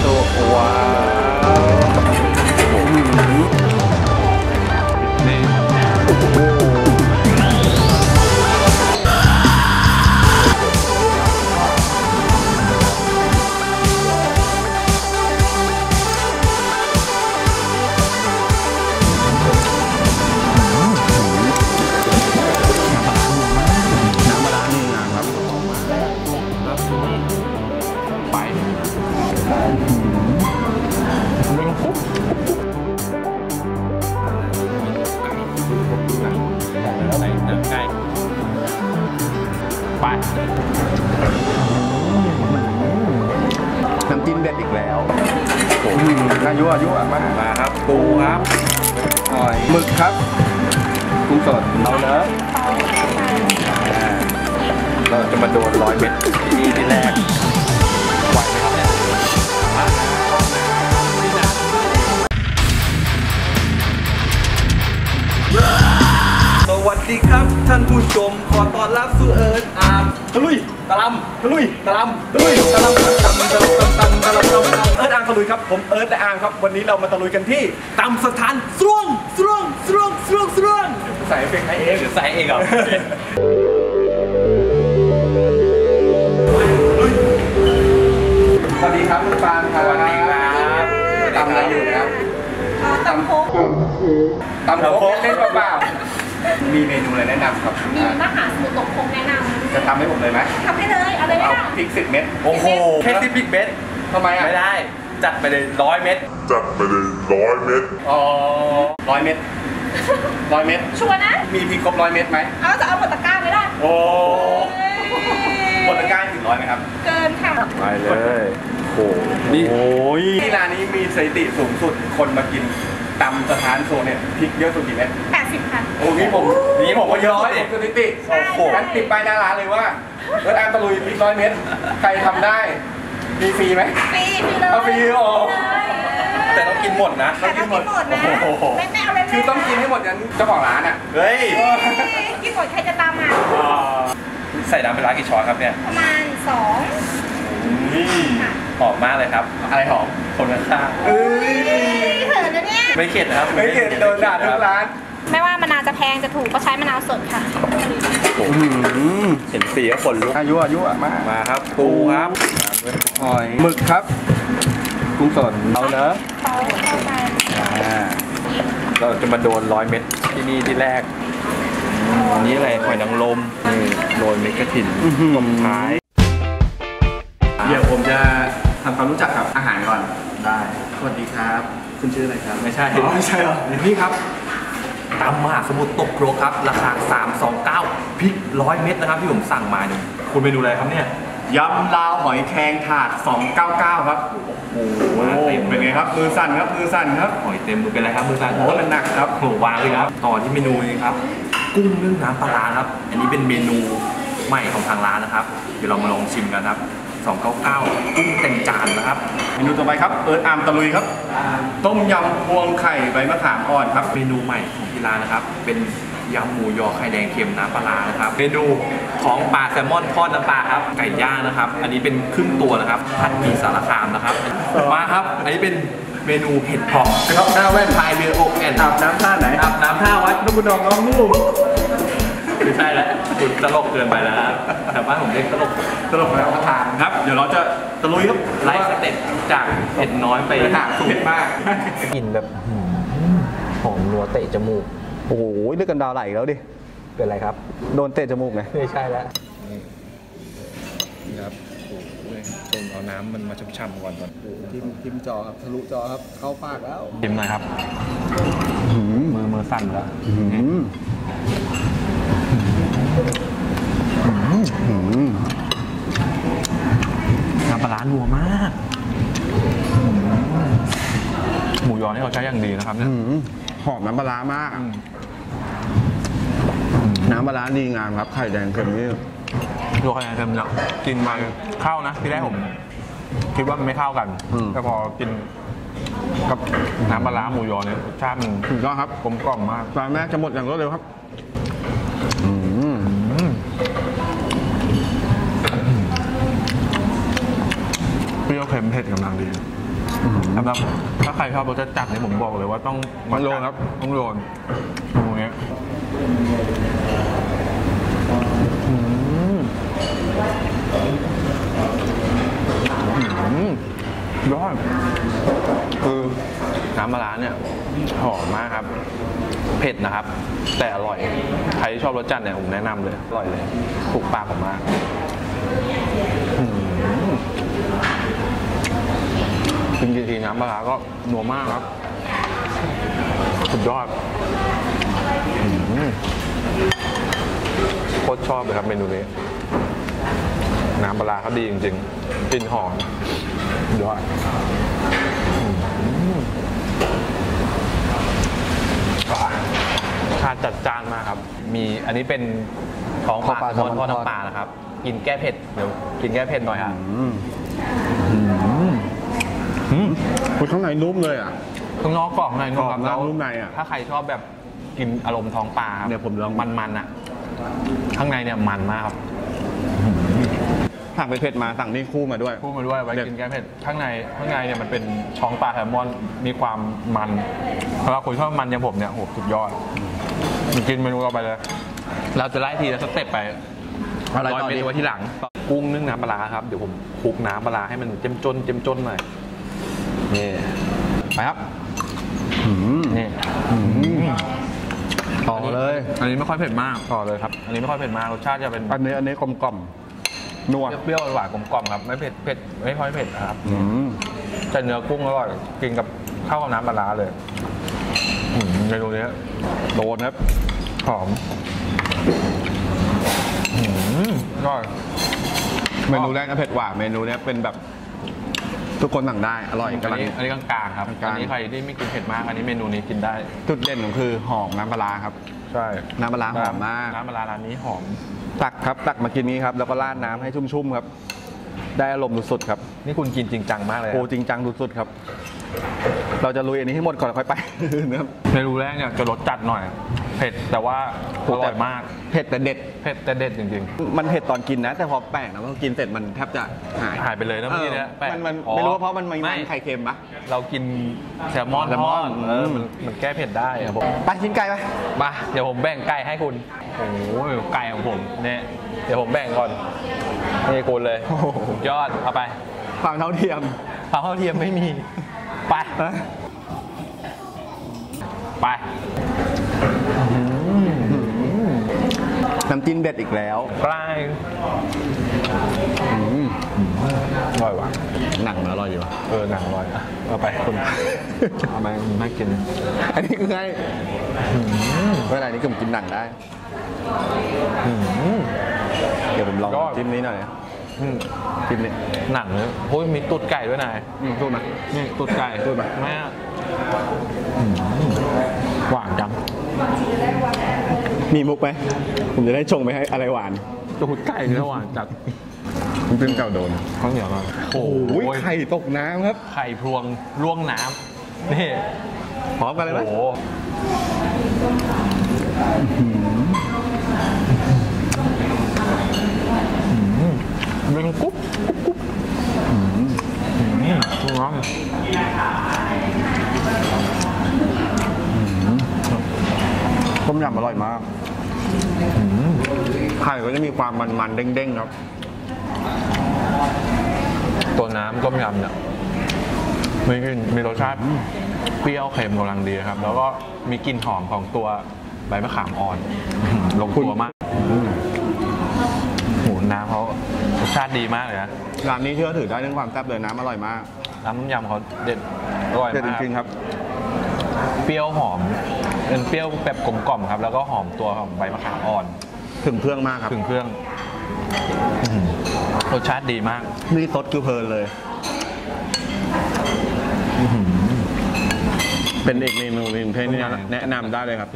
ตัวว้าวนี่น้ำจิ้มเด็ดอีกแล้วอายุมาครับปูครับหอยหมึกครับกุ้งสดเอาเนอะเราจะมาโดน100 เม็ดที่แรกไหวไหมครับเนี่ยสวัสดีครับท่านผู้ชมขอต้อนรับสู่เอิร์ธอาร์มตะลุยตะลำตะลุยตะลำตะลุยตะลำตะลำตะลำตะลำตะลำตะลำเอิร์ธอาร์มตะลุยครับผมเอิร์ธและอาร์มครับวันนี้เรามาตะลุยกันที่ตำสถานสวงใส่เอฟเฟกต์ให้เองหรือใส่เองเหรอสวัสดีครับคุณปานครับสวัสดีครับทำอะไรอยู่ครับตำโค้กเล่นเปล่ามีเมนูอะไรแนะนำครับมีมหาสมุทรตกคงแนะนำจะทำให้ผมเลยไหมทำให้เลยเอาเลยเอาพริก10 เม็ดโอ้โหแค่10 พริกเม็ดทำไมอ่ะไม่ได้จัดไปเลย100 เม็ดจัดไปเลย100 เม็ดอ๋อ100 เม็ด100 เม็ดชัวร์นะมีพริกครบ100 เม็ดไหมเอาจะเอาหมดตะกร้าไม่ได้โอ้หมดตะกร้าถึง100ไหมครับเกินค่ะไปเลยโอ้นี่ที่ร้านนี้มีสถิติสูงสุดคนมากินตำสถานโซนเนี่ยพริกเยอะสุดกี่เม็ด 80 ค่ะโอ้นี่ผมก็เยอะเลยสถิติโอ้โหงั้นติดป้ายหน้าร้านเลยว่าเอิร์ธอาร์มตะลุยพริก100 เม็ดใครทำได้มีฟรีไหมฟรีเลยเอาฟรีอ๋อแต่ต้องกินหมดนะต้องกินหมดนะไม่เอาเลยคือต้องกินให้หมดอย่างเจ้าของร้านอ่ะเฮ้ยกินหมดใครจะตามมาใส่น้ำไปร้านกี่ช้อนครับเนี่ยประมาณ2 หอมมากเลยครับอะไรหอมคนข้างเขินนะเนี่ยไม่เข็ดนะครับไม่เข็ดโดนด่าทุกร้านไม่ว่ามะนาวจะแพงจะถูกก็ใช้มะนาวสดค่ะเห็นสีก็ขนลุกอายุมาครับปูครับหอยหมึกครับกุ้งสดเอาเนอะเราจะมาโดน100 เม็ดที่นี่ที่แรกนี่อะไรหอยนางรมนี่โรยเม็ดกระถิ่นตบท้ายเดี๋ยวผมจะทำความรู้จักกับอาหารก่อนได้สวัสดีครับคุณชื่ออะไรครับไม่ใช่หรอนี่ครับตำมหาสมุทรตกโครกครับราคา329พริก100 เม็ดนะครับที่ผมสั่งมาเนี่ยคุณเมนูอะไรครับเนี่ยยำลาวหอยแครงถาด299ครับโอ้โหเป็นไงครับมือสั่นครับหอยเต็มมือเป็นไรครับมือสั่นโอ้มันหนักครับโหวางเลยครับต่อที่เมนูนี้ครับกุ้งนึ่งน้ำปลาครับอันนี้เป็นเมนูใหม่ของทางร้านนะครับเดี๋ยวเรามาลองชิมกันครับ299กุ้งเต็มจานนะครับเมนูต่อไปครับเอิร์ธอาร์มตะลุยครับต้มยำพวงไข่ใบมะขามอ่อนครับเมนูใหม่ของที่ร้านนะครับเป็นยำหมูยอไข่แดงเค็มน้ำปลานะครับเมนูของปลาแซลมอนทอดน้ำปลาครับไก่ย่างนะครับอันนี้เป็นครึ่งตัวนะครับผัดหมี่สารคามนะครับมาครับอันนี้เป็นเมนูเห็ดเผาะครับหน้าแว่นพายเรืออกแอนอาบน้ำท่าไหนอาบน้ำท่าวัดนพดลน้องนุ่มไม่ใช่แล้วคุณตลกเกินไปแล้วแต่บ้านผมเรียกตลกแล้วทานครับเดี๋ยวเราจะตะลุยครับไล่สเต็ปจากเผ็ดน้อยไปเผ็ดมากกินแบบหอมนัวเตะจมูกโอ้โหเลือดกันดาวไหลแล้วดิเป็นไรครับโดนเตะจมูกไงไม่ใช่แล้วนี่ครับจนเอาน้ำมันมาช่ำๆก่อนทิมจอครับทะลุจอครับเข้าปากแล้วทิมหน่อยครับมือสั่นแล้วน้ำปลาร้านัวมากหมูยอนี่เขาใช้อย่างดีนะครับเนี่ยหอมน้ำปลาร้ามากน้ำปลาร้าดีงามครับไข่แดงเค็มนี่ตัวไข่แดงเค็มเนี่ยกินมาเข้านะที่แรกผมคิดว่ามันไม่เข้ากันแต่พอกินกับน้ำปลาร้าหมูยอเนี่ยรสชาติมันถูกต้องครับกลมกล่อมมากจานแรกจะหมดอย่างรวดเร็วครับเปรี้ยวเค็มเผ็ดกำลังดีสำหรับถ้าใครชอบรสจัดเนี่ยผมบอกเลยว่าต้องโดนครับต้องโดนตรงนี้ยอดคือน้ำปลาร้าเนี่ยหอมมากครับเผ็ดนะครับแต่อร่อยใครที่ชอบรสจัดเนี่ยผมแนะนำเลยอร่อยเลยถูกปากผมมากจริงๆน้ำปลาร้าก็นัวมากครับสุดยอดโคตรชอบเลยครับเมนูนี้น้ำปลาร้าเขาดีจริงๆกลิ่นหอมยอดชาติจัดจ้านมากครับมีอันนี้เป็นของปลาทอดน้ำปลานะครับกินแก้เผ็ดเดี๋ยวกินแก้เผ็ดหน่อยครับคุณข้างในนุ่มเลยอ่ะข้างนอกกรอบข้างในนุ่มครับแล้วนุ่มในอ่ะถ้าใครชอบแบบกินอารมณ์ท้องปลาครับเนี่ยผมลองมันๆอ่ะข้างในเนี่ยมันมากครับสั่งไปเผ็ดมาสั่งนี่คู่มาด้วยไว้กินแก้เผ็ดข้างในเนี่ยมันเป็นท้องปลาแซลมอนมีความมันสำหรับคนชอบมันอย่างผมเนี่ยโหสุดยอดกินเมนูต่อไปเลยเราจะไล่ทีละสเต็ปไปร้อยเมนูไว้ที่หลังกุ้งนึ่งน้ำปลาครับเดี๋ยวผมคลุกน้ำปลาให้มันเจ้มจนหน่อยนี่ไปครับนี่ต่อเลยอันนี้ไม่ค่อยเผ็ดมากต่อเลยครับอันนี้ไม่ค่อยเผ็ดมากรสชาติจะเป็นอันนี้กลมกล่อมนัวเปรี้ยวหวานกลมกล่อมครับไม่เผ็ดไม่ค่อยเผ็ดครับแต่เนื้อกุ้งอร่อยกินกับข้าวกับน้ำปลาเลยเมนูนี้โดนครับหอมอร่อยเมนูแรกก็เผ็ดหวานเมนูนี้เป็นแบบทุกคนสั่งได้อร่อยกำลังอันนี้กลางๆครับอันนี้ใครที่ไม่กินเผ็ดมากอันนี้เมนูนี้กินได้จุดเด่นของคือหอมน้ำปลาครับใช่น้ำปลาหอมมากน้ำปลาร้านนี้หอมตักมากินนี้ครับแล้วก็ราดน้ำให้ชุ่มๆครับได้อารมณ์สุดๆครับนี่คุณกินจริงจังมากเลยโอ้จริงจังสุดๆครับเราจะลุยอันนี้ให้หมดก่อนค่อยไปนะครับเมนูแรกเนี่ยจะรสจัดหน่อยเผ็ดแต่ว่าอร่อยมากเผ็ดแต่เด็ดจริงๆมันเผ็ดตอนกินนะแต่พอแปลกนะพอกินเสร็จมันแทบจะหายไปเลยนะเมื่อกี้เนี่ยมันไม่รู้ว่าเพราะมันไข่เค็มปะเรากินแซลมอนมันแก้เผ็ดได้ครับผมไปกินไก่ไปเดี๋ยวผมแบ่งไก่ให้คุณโอ้โหไก่ของผมเนี่ยเดี๋ยวผมแบ่งก่อนนี่คุณเลยยอดเอาไปความเท่าเทียมไม่มีไปน้ำจิ้มเด็ดอีกแล้วปลายอร่อยว่ะหนังอร่อยอยู่หนังอร่อยเอาไปคุณเอาไปน่ากินอันนี้คือไงเวลานี้ผมกินหนังได้เดี๋ยวผมลองจิ้มนี้หน่อยจิ้มนี่หนังเลยโอ้ยมีตูดไก่ด้วยนายตูดไหมนี่ตูดไก่แม่หวานจังมีมุกไหมผมจะได้ชงไปให้อะไรหวานตูดไก่เนี่ยหวานจัดคุณเป็นเก่าโดนข้าวเหนียวมาโอ้ยไข่ตกน้ำครับไข่พรวงล่วงน้ำนี่พร้อมกันเลยไหมโอ้เป็นกุ๊บน้ำต้มยำอร่อยมากไข่ก็จะมีความมันๆเด้งๆครับตัวน้ำต้มยำเนี่ยมีรสชาติเปรี้ยวเค็มกำลังดีครับแล้วก็มีกลิ่นหอมของตัวใบมะขามอ่อนลงตัวมากหมูน้ำเขารสชาติดีมากเลยนะร้านนี้เชื่อถือได้เรื่องความแซ่บเลยน้ำอร่อยมากน้ำต้มยำเขาเด็ดอร่อยมากจริงๆครับเปรี้ยวหอมเป็นเปรี้ยวแบบกลมกล่อมครับแล้วก็หอมตัวของใบมะขามอ่อนถึงเครื่องมากครับถึงเครื่องรสชาติดีมากนี่ซดคือเพลินเลยเป็นอีกเมนูนึงที่แนะนำได้เลยครับ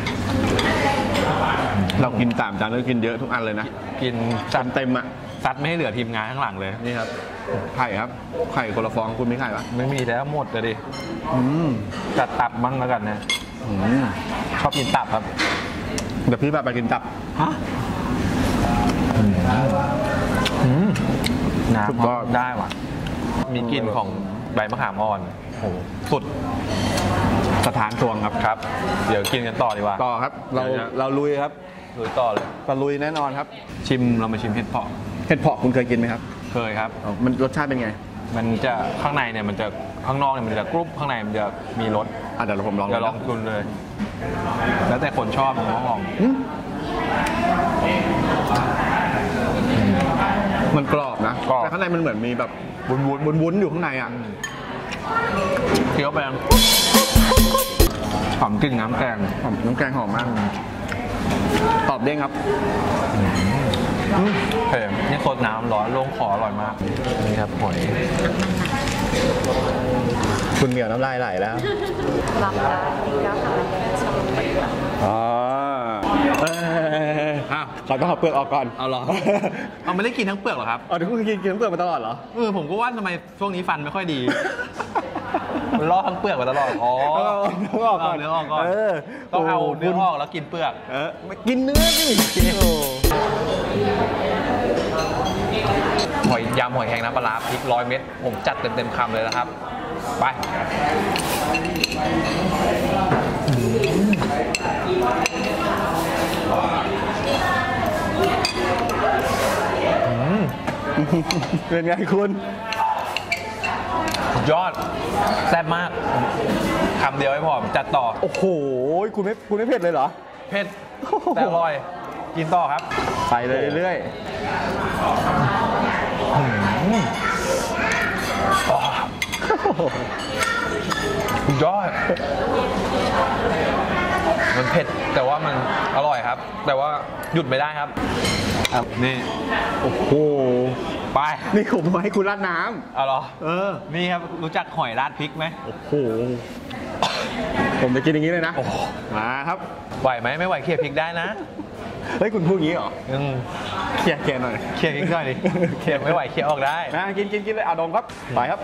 เรากิน3 จานแล้วกินเยอะทุกอันเลยนะกินจัดเต็มอ่ะซัดไม่ให้เหลือทีมงานข้างหลังเลยนี่ครับไข่ครับไข่คนละฟองคุณมีไข่ปะไม่มีแล้วหมดเลยดิจัดตับมั้งแล้วกันนะชอบกินตับครับเดี๋ยวพี่ไปกินตับฮะน้ำก็ได้ว่ะมีกลิ่นของใบบมะขามอ่อนโอ้โหสุดสถานทวงครับครับ เดี๋ยวกินกันต่อดีกว่าต่อครับเราลุยครับลุยต่อเลยเราลุยแน่นอนครับเรามาชิมเห็ดเผาะเห็ดเผาะคุณเคยกินไหมครับเคยครับมันรสชาติเป็นไงมันจะข้างในเนี่ยมันจะข้างนอกเนี่ยมันจะกรุบข้างในมันจะมีรสเดี๋ยวผมลองเดี๋ยวลองกินเลย แล้วแต่คนชอบน้องลองมันกรอบนะกรอบแต่ข้างในมันเหมือนมีแบบวุ้นอยู่ข้างในอ่ะเคี้ยวไปหอมกลิ่นน้ำแกงน้ำแกงหอมมาก ตอบเด้งครับเผ็ดนี่สดน้ำร้อนลงคออร่อยมาก นี่ครับหอยคุณเหมียวน้ำลายไหลแล้วลำละแล้วทำอะไรชอบไปอ๋อขอต้องเอาเปลือกออกก่อนเอาหรอ เอาไม่ได้กินทั้งเปลือกหรอครับเดี๋ยวคุณกินเปลือกมาตลอดเหรอผมก็ว่าทำไมช่วงนี้ฟันไม่ค่อยดี มันลอกทั้งเปลือกมาตลอด อ๋อเนื้อออกก่อนเนื้อออกก่อนต้องเอาเนื้อออกแล้วกินเปลือกกินเนื้อสิหอยยำหอยแครงน้ำปลาร้าพริก100 เม็ดผมจัดเต็มคำเลยนะครับ ไปเป็นไงคุณสุดยอดแซ่บมากคำเดียวไม่พอจัดต่อโอ้โห คุณไม่เผ็ดเลยเหรอเผ็ดแต่อร่อย กินต่อครับไปเลยเรื่อยสุดยอด มันเผ็ดแต่ว่ามันอร่อยครับ แต่ว่าหยุดไม่ได้ครับนี่โอ้โหไปนี่ผมมาให้คุณราดน้เอาเหรอำนี่ครับรู้จักหอยราดพริกไหมโอ้โห ผมจะกินอย่างนี้เลยนะโอ้โหมาครับไหวไหมไม่ไหวเคี่ยวพริกได้นะเฮ้ย คุณพูดอย่างนี้เหรอ เคลียร์หน่อยเคี่ยวพริกหน่อยดิเคี่ยวไม่ไหวเคี่ยวออกได้นะกินเลยเอาดมครับ ไปครับ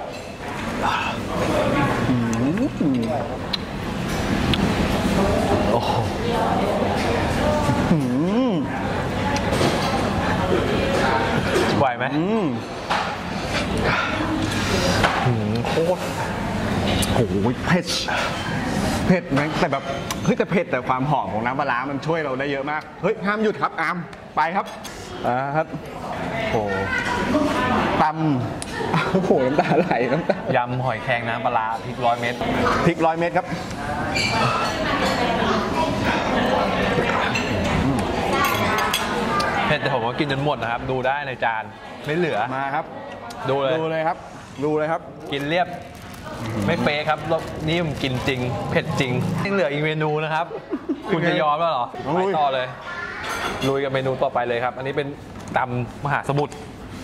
โอ้โหไหวไหมโคตรโอ้โหเผ็ดไหมแต่แบบเฮ้ยแต่เผ็ดแต่ความหอมของน้ำปลาร้ามันช่วยเราได้เยอะมาก เฮ้ยห้ามหยุดครับอามไปครับครับโอ้ตำโอ้โหน้ำตาไหลน้ำตายำหอยแครงน้ำปลาร้าพริก100 เม็ดพริก100 เม็ดครับเผ็ดแต่ผมก็กินจนหมดนะครับ ดูได้ในจานไม่เหลือมาครับดูเลยครับดูเลยครับกินเรียบไม่เป๊ะครับรสนี่ผมกินจริง เผ็ดจริงยังเหลืออีกเมนูนะครับ คุณจะยอมแล้วเหรอต้องไปลุยต่อเลยลุยกับเมนูต่อไปเลยครับ อันนี้เป็นตำมหาสมุทร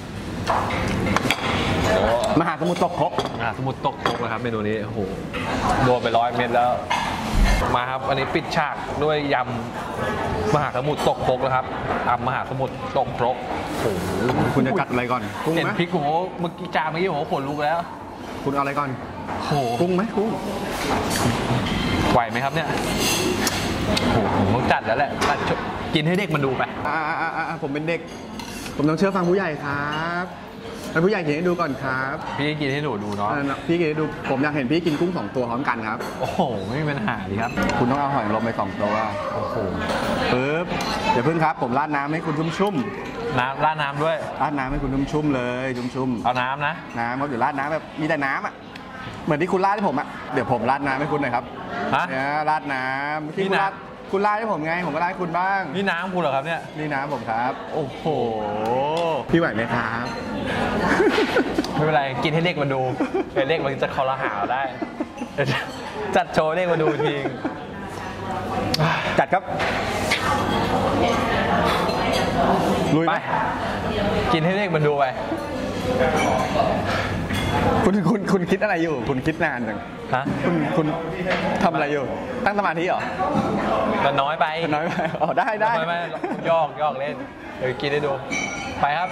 มหาสมุทรตกครกมหาสมุทรตกครกนะครับเมนูนี้โอ้โหโดนไป100 เม็ดแล้วมาครับอันนี้ปิดฉากด้วยยำมหาสมุทรตกครกนะครับตำมหาสมุทรตกครกโอ้โหคุณจะกัดอะไรก่อนกุ้งเห็นไหมพริกผมเมื่อกี้จานเมื่อกี้ผมขนลุกแล้วคุณเอาอะไรก่อนโอ้โหกุ้งไหมกุ้งไหวไหมครับเนี่ยโอ้โหผมต้องจัดแล้วแหละกินให้เด็กมันดูไปผมเป็นเด็ก ผมต้องเชื่อฟังผู้ใหญ่ครับให้ผู้ใหญ่กินให้ดูก่อนครับพี่กินให้หนูดูเนาะพี่กินให้ดูผมอยากเห็นพี่กินกุ้ง2 ตัวพร้อมกันครับโอ้โหไม่มีปัญหาดีครับคุณต้องเอาหอยนางรมไป2 ตัวโอ้โหปึ๊บเดี๋ยวพึ่งครับผมราดน้ำให้คุณชุ่มราดน้ำด้วยๆราดน้ำให้คุณชุ่มๆเลยชุ่มเอาน้ำนะๆน้ำครับเดี๋ยวราดน้ำแบบมีแต่น้ำอ่ะเหมือนที่คุณราดให้ผมอ่ะเดี๋ยวผมราดน้ำให้คุณหน่อยครับฮะเนี่ยราดน้ำที่นี่คุณราดน้ำให้ผมไงผมก็ราดให้คุณบ้างนี่น้ำคุณเหรอครับเนี่ยนี่น้ำผมครับโอ้โหพี่ไหวไหมครับไม่เป็นไรกินให้เด็กมันดูเดี๋ยวเด็กมันจะคอรหาเราได้เดี๋ยวจัดโชว์เด็กมาดูทีจัดครับลุยไปไหมกินให้เด็กมันดูไปคุณคิดอะไรอยู่ คุณคิดนานจังฮะคุณทำอะไรอยู่ ตั้งสมาธิเหรอมันน้อยไปน้อยไปอ๋อได้ไม่ยอกเล่นเดี๋ยวกินให้ดูไปครับ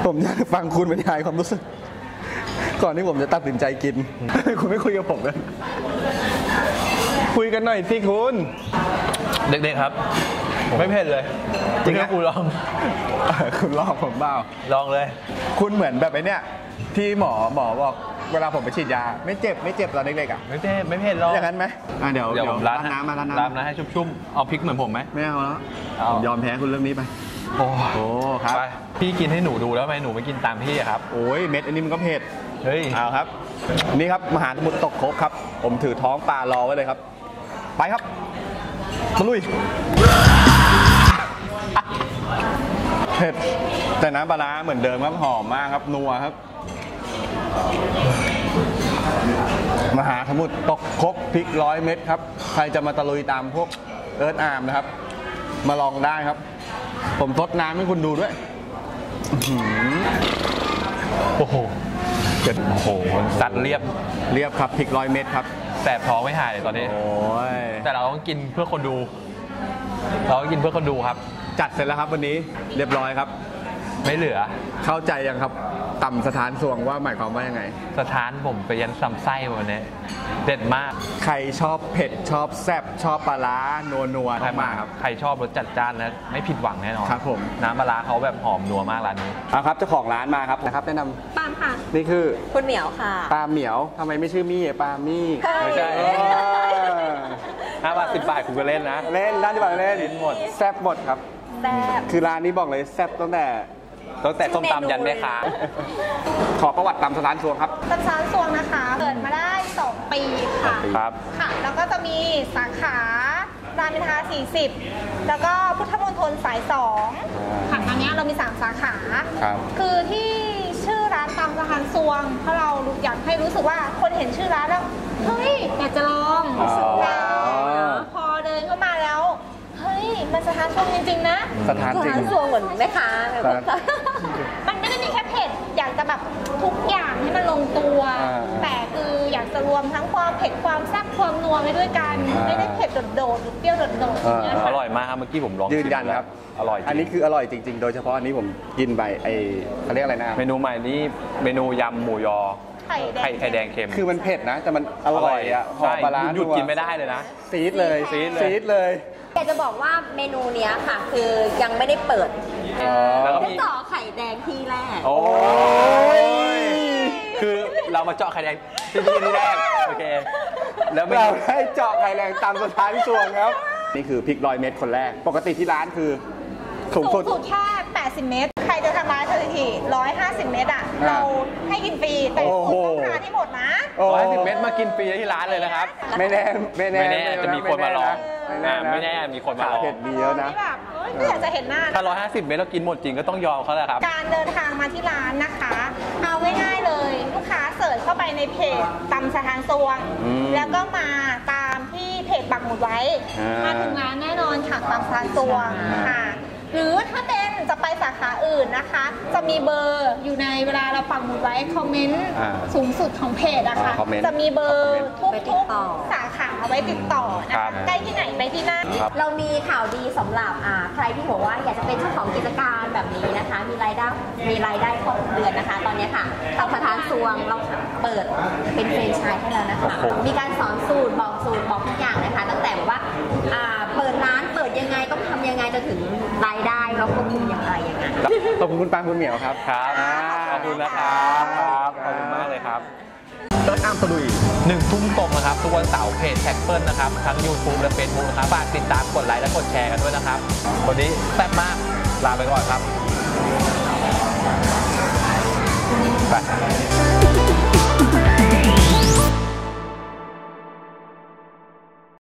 ผมอยากฟังคุณบรรยายความรู้สึกก่อนที่ผมจะตัดสินใจกิน คุณไม่คุยกับผมเลยคุยกันหน่อยสิคุณเด็กๆครับ ไม่เผ็ดเลยจริงไหมกูลองคุณลอกผมเปล่าลองเลยคุณเหมือนแบบไอ้เนี่ยที่หมอบอกเวลาผมไปฉีดยาไม่เจ็บตอนเด็กๆอ่ะไม่เผ็ดหรอกอย่างนั้นไหมเดี๋ยวผมร้านน้ำมาร้านร้านน้ำนะให้ชุ่มๆเอาพริกเหมือนผมไหมไม่เอาแล้วเอาผมยอมแพ้คุณเรื่องนี้ไปโอ้โอ้ครับไปพี่กินให้หนูดูแล้วทำไมหนูไม่กินตามพี่อะครับโอ้ยเม็ดอันนี้มันก็เผ็ดเฮ้ยเอาครับ นี่ครับมหาสมุทรตกครบครับ ผมถือท้องปลารอไว้เลยครับ ไปครับมาลุยเผ็ดแต่น้ำปลาร้าเหมือนเดิมครับหอมมากครับนัวครับ มหาสมุทรตกครบพริก100 เม็ดครับใครจะมาตะลุยตามพวกเอิร์ธอาร์มนะครับ มาลองได้ครับ ผมทดน้ำให้คุณดูด้วยโอ้โหโอ้โหซัดเรียบเรียบครับพริก100 เม็ดครับแสบท้องไม่หายเลยตอนนี้โอ้ยแต่เราต้องกินเพื่อคนดู เราต้องกินเพื่อคนดูครับจัดเสร็จแล้วครับวันนี้เรียบร้อยครับไม่เหลือเข้าใจยังครับต่ำสถานสวงว่าหมายความว่ายังไงสถานผมไปยันซ้ำไส้วันนี้เด็ดมากใครชอบเผ็ดชอบแซ่บชอบปลาร้านัวๆต้องมาครับใครชอบรสจัดจ้านนะไม่ผิดหวังแน่นอนครับผมน้ำปลาร้าเขาแบบหอมนัวมากร้านนี้เอาครับเจ้าของร้านมาครับนะครับแนะนำปามค่ะนี่คือคุณเหมียวค่ะปลาเหมียวทำไมไม่ชื่อมี่ปลามี่ไม่ใช่เออ 5 บาท 10 บาทคุณก็เล่นนะเล่นร้านที่บอกเล่นเล่นหมดแซ่บหมดครับแซ่บคือร้านนี้บอกเลยแซ่บตั้งแต่ตั้งแต่ส้มตำยันแม่ค้าขอประวัติตำสถานสวงครับตำซานซวงนะคะเปิดมาได้ 2 ปีค่ะครับค่ะ แล้วก็จะมีสาขารามอินทรา40 แล้วก็พุทธมณฑลสาย 2 ค่ะตอนนี้เรามี 3 สาขาครับคือที่ชื่อร้านตำสถานซวง เพราะเราอยากให้รู้สึกว่าคนเห็นชื่อร้านแล้ว เฮ้ย อยากจะลองอ๋อแล้วพอเดินเข้ามาแล้ว เฮ้ย มันสถานซวงจริงๆนะสถานจริงสวงเหมือนแม่ค้าแบบมันไม่ได้มีแค่เผ็ด อยากจะแบบทุกอย่างให้มันลงตัวอ่าแต่คืออยากจะรวมทั้งความเผ็ดความแซ่บความนัวไปด้วยกันอ่าไม่ได้เผ็ดโดดๆหรือเปรี้ยวโดดๆอย่างเงี้ยอค่ะร่อยมากครับเมื่อกี้ผมลองยืนยันครับอร่อยจริงอันนี้คืออร่อยจริง ๆ โดยเฉพาะอันนี้ผมกินไปเขาเรียกอะไรนะเมนูใหม่นี้เมนูยำหมูยอไข่แดงไข่แดงเค็มคือมันเผ็ดนะ แต่มันอร่อยอ่ะหอใช่มปลาร้าหยุดกินไม่ได้เลยนะซีดเลยซีดเลยซีดเลยอยากจะบอกว่าเมนูเนี้ยค่ะ คือยังไม่ได้เปิดแล้วก็ได้มีต่อไข่แดงที่แรกโอ้ยคือเรามาเจาะไข่แดงที่นี่แรกโอเคแล้วไม่เราให้เจาะไข่แรงตามสถานสวงครับ นี่คือพริก100 เม็ดคนแรก ปกติที่ร้านคือสูงสุดสูงแค่ 80 เมตร ใครจะทำร้านสถิติ 150 เมตรอ่ะอ่าเราให้กินฟรี แต่โอ้คุโหณต้องทานให้หมดนะโอ้ 110 เม็ดมากินฟรีที่ร้านเลยนะครับไม่แน่ไม่แน่ไม่แน่จะมีคนมาลองไม่แน่นะมีคนมาลองเผ็ดดีแล้วนะที่แบบเอ้ยไม่อยากจะเห็นหน้าถ้า 150 เม็ดเรากินหมดจริงก็ต้องยอมเขาแหละครับการเดินทางมาที่ร้านนะคะ เอาง่ายๆเลย ลูกค้าเสิร์ชเข้าไปในเพจตำสถานซวงอืมแล้วก็มาตามที่เพจปักหมุดไว้อ่ามมาถึงร้านแน่นอนค่ะตำสถานซวงอ่าค่ะ หรือถ้าเป็นจะไปสาขาอื่นนะคะ จะมีเบอร์อยู่ในเวลาเราปักหมุดไว้คอมเมนต์อ่าสูงสุดของเพจอะค่ะคอมเมนต์จะมีเบอร์คอมเมนต์ทุกไว้ติดต่อๆสาขาเอาไว้ติดต่อนะครัคะบใกล้ที่ไหนไปที่นั่นเรามีข่าวดีสำหรับใครที่บอกว่าอยากจะเป็นเจ้าของกิจการแบบนี้นะคะ มีรายได้ครบเดือนนะคะ ตอนนี้ค่ะทางสถานซวงเราเปิดเป็นแฟรนไชส์ให้แล้วนะคะ มีการสอนสูตรบอกทุกอย่างนะคะ ตั้งแต่แบบว่าเปิดร้านเปิดยังไงต้องทำยังไงจะถึงรายได้เราควบคุมอย่างไรยังไงขอบคุณคุณปางคุณเหมียวครับครับ ขอบคุณนะครับครับขอบคุณมากเลยครับเติร์ดอ้ามตะลุย 1 ทุ่มตรงนะครับ ทุกวันเสาร์เพจแท็กเปิลนะครับ ทั้ง YouTube และ Facebook นะครับ ฝากติดตามกดไลค์และกดแชร์กันด้วยนะครับ วันนี้แซ่บมาก ลาไปก่อนครับ